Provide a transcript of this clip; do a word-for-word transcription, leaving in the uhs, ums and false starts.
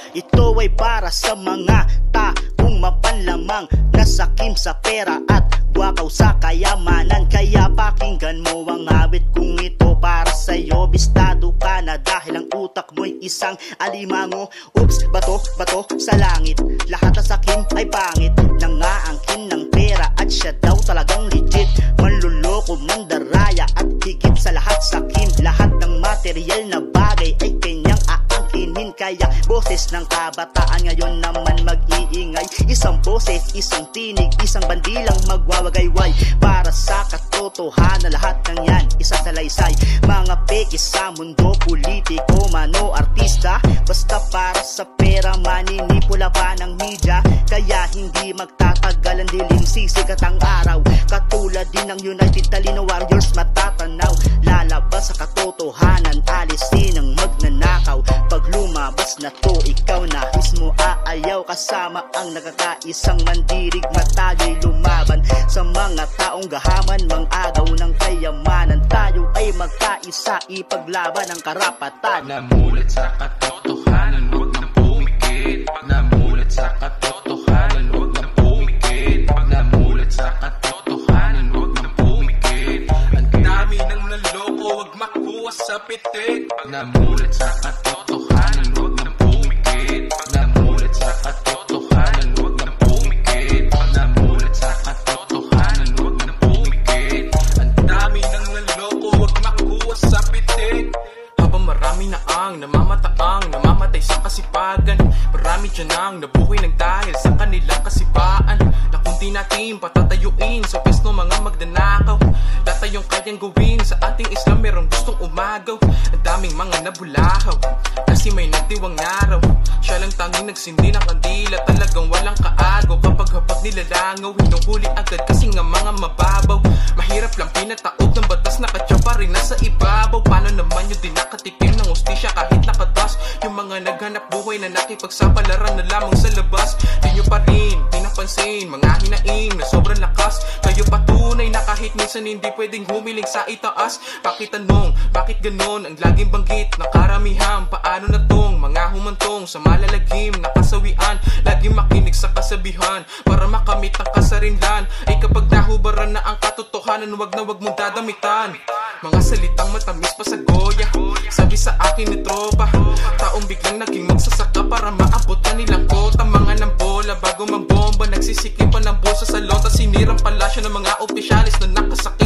Ito ay para sa mga taong mapanlamang, nasakim sa pera at buwakaw sa kayamanan. Kaya pakinggan mo ang awit kung ito para sa'yo. Bistado ka na dahil ang utak mo'y isang alimango. Oops, bato, bato sa langit, lahat ng sakim ay pangit. Nangaangkin ng pera at siya daw talagang legit. Manluloko, mandaraya at higit sa lahat sakim. Lahat ng material na bagay ay kanyang aangkinin. Kaya boses ng kabataan ngayon naman mag-iingay. Isang boses, isang tinig, isang bandilang magwawagayway. Para sa katotohanan lahat ng yan isasalaysay. Mga peke sa mundo, politiko, mano, artista, basta para sa pera maninipula pa ng media. Kaya hindi magtatagal ang dilim, sisikat ang araw. Katulad din ng United Talino Warriors matatanaw. Lalabas sa katotohanan, alisin ang magnanakaw. Pag lumabas na to, ikaw na mismo aayaw. Kasama ang nakakaisang mandirig, matayo'y lumaban sa mga taong gahaman, mang-agaw ng kayamanan. Tayo ay magkaisa, ipaglaban ang karapatan. Namulat sa katotohanan, huwag nang pumikit. Namulat sa katotohanan, huwag nang pumikit. Namulat sa katotohanan, huwag nang pumikit. Ang dami ng naloko, huwag makuha sa pitik. Namulat sa katotohanan, huwag nang pumikit. Namulat sa katotohanan, huwag nang pumikit. Namulat sa katotohanan, huwag nang pumikit. Ang dami ng naloko, huwag makuha sa pitik. Habang marami na ang namamataang, namamatay sa kasipagan, marami dyan ang nabuhay ng dahil sa kanilang kasipaan. Na kung di natin patatayuin sa pwesto mga magdanakaw, lahat tayong kayang gawin sa ating Islam, merong gustong umagaw. Ang daming mga nabulahaw kasi may nagdiwang araw. Siya lang tanging nagsindi ng kandila, talagang walang kaagaw. Kapag hapag nilalangaw, hinuhuli agad kasi nga mga mababaw. Mahirap lang pinataog ng batas, nakatya pa rin nasa ibabaw. Paano naman yung di nakatikim ng ustisya kahit nakatas? Yung mga naghanap buhay na nakipagsapalaran na lamang sa labas, di nyo pa rin pinapansin mga hinaing na sobrang lakas. Kayo patunay na kahit minsan hindi pwedeng humiling sa itaas. Bakit tanong, bakit ganon ang laging banggit ng karamihan? Paano na tong mga humantong sa malalagim na kasawian? Laging makinig sa kasabihan para makamit ang kasarinlan. Ay kapag nahubaran na ang katotohanan, wag na wag mong dadamitan mga salitang matamis pa sa goya. Sabi sa akin ni tropa, taong biglang naging magsasaka para maabot kanilang kota. Mga ng bola bago mang bomba, nagsisikipan ng bulsa sa lota. Sinirang palasyo ng mga opisyalis na nakasaka